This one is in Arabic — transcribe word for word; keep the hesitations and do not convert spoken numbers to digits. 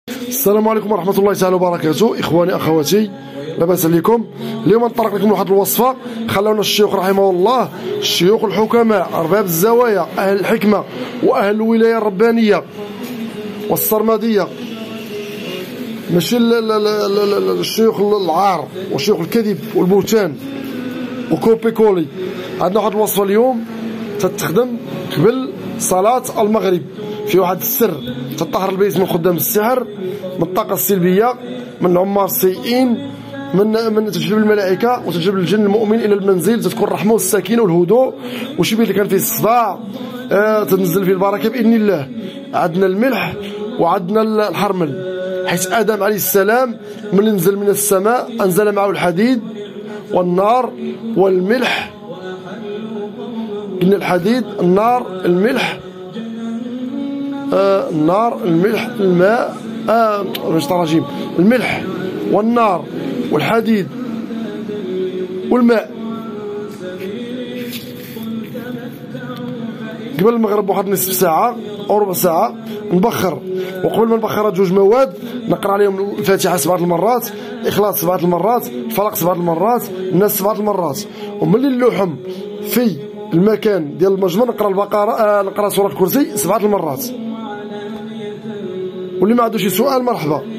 السلام عليكم ورحمة الله تعالى وبركاته. إخواني أخواتي لاباس عليكم؟ اليوم نطرق لكم واحد الوصفة خلونا الشيوخ رحمه الله، الشيوخ الحكماء أرباب الزوايا أهل الحكمة وأهل الولاية الربانية والسرمدية، ماشي الشيوخ العار والشيوخ الكذب والبهتان وكوبي كولي. عندنا واحد الوصفة اليوم تتخدم قبل صلاة المغرب، في واحد السر تطهر البيت من خدام السحر، من الطاقة السلبية، من عمار السيئين، من من تجلب الملائكة وتجلب الجن المؤمن إلى المنزل، تكون الرحمة والسكينة والهدوء، وشي بيت اللي كان فيه الصداع آه تنزل فيه البركة بإذن الله. عندنا الملح وعندنا الحرمل، حيث آدم عليه السلام من نزل من السماء أنزل معه الحديد والنار والملح. قلنا الحديد، النار، الملح، آه النار، الملح، الماء، آه مش تراجيم، الملح والنار والحديد والماء. قبل المغرب بواحد نصف ساعة أو ربع ساعة نبخر، وقبل ما نبخر جوج مواد نقرا عليهم الفاتحة سبعة المرات، الإخلاص سبعة المرات، الفلق سبعة المرات، الناس سبعة المرات. وملي اللحم في المكان ديال المجمر نقرا البقرة، آه نقرا سورة الكرسي سبعة المرات. واللي ما عنده شي سؤال مرحبا.